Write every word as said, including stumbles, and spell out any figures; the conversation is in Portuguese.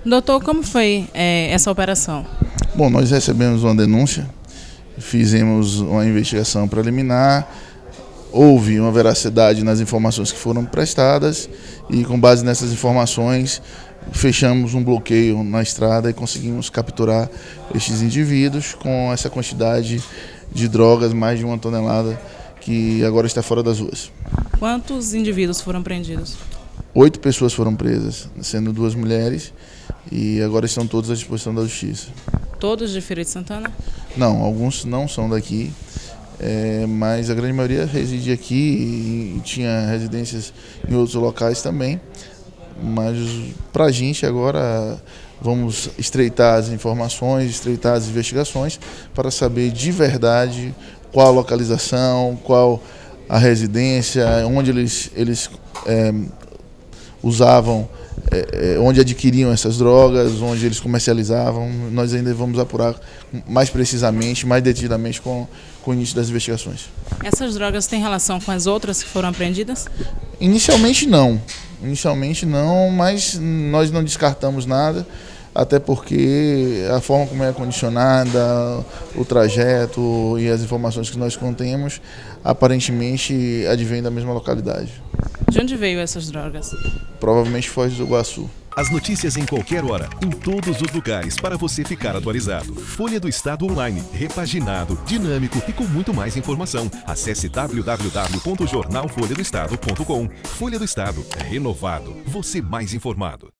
Doutor, como foi é, essa operação? Bom, nós recebemos uma denúncia, fizemos uma investigação preliminar, houve uma veracidade nas informações que foram prestadas e, com base nessas informações, fechamos um bloqueio na estrada e conseguimos capturar estes indivíduos com essa quantidade de drogas, mais de uma tonelada, que agora está fora das ruas. Quantos indivíduos foram prendidos? Oito pessoas foram presas, sendo duas mulheres, e agora estão todos à disposição da justiça. Todos de Feira de Santana? Não, alguns não são daqui. É, mas a grande maioria reside aqui e tinha residências em outros locais também. Mas para a gente agora vamos estreitar as informações, estreitar as investigações para saber de verdade qual a localização, qual a residência, onde eles, eles é, usavam, é, onde adquiriam essas drogas, onde eles comercializavam. Nós ainda vamos apurar mais precisamente, mais detidamente com, com o início das investigações. Essas drogas têm relação com as outras que foram apreendidas? Inicialmente não, inicialmente não, mas nós não descartamos nada, até porque a forma como é acondicionada, o trajeto e as informações que nós contemos, aparentemente advém da mesma localidade. De onde veio essas drogas? Provavelmente Foz do Iguaçu. As notícias em qualquer hora, em todos os lugares, para você ficar atualizado. Folha do Estado Online, repaginado, dinâmico e com muito mais informação. Acesse w w w ponto jornal folha do estado ponto com. Folha do Estado, renovado, você mais informado.